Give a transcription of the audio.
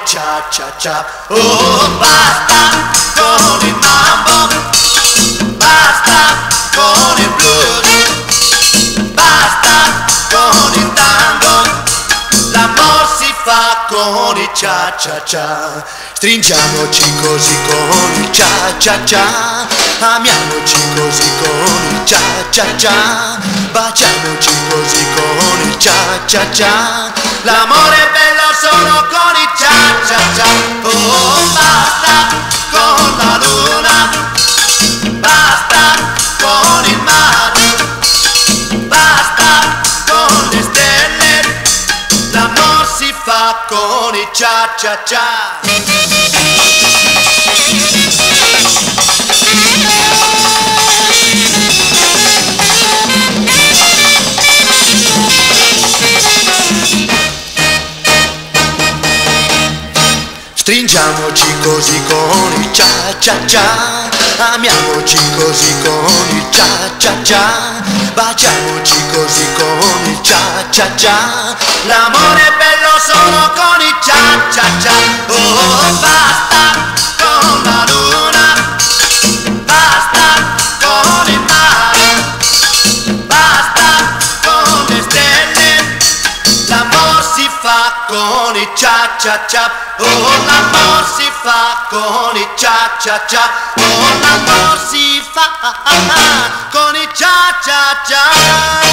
cia cia cia. Oh, basta con il mambo, basta con il blues, basta con il tango, l'amor si fa con il cia cia cia. Stringiamoci così con il cia cia cia, amiamoci così con il cia cia cia, baciamoci così con il cia cia cia. L'amore è bello solo con il cia cia cia. Oh, basta con la luna, basta con il mare, basta con le stelle, l'amor si fa con il cia cia cia. Stringiamoci così con il cia cia cia, amiamoci così con il cia cia cia, baciamoci così con il cia cia cia. L'amore è bello solo con il cia cia cia. Oh, basta con la luna, basta con il mare, basta con le stelle, l'amor si fa con il cia cia cia. Oh, l'amor si fa con il cia cia cia. Oh, l'amor si fa con il cia cia cia.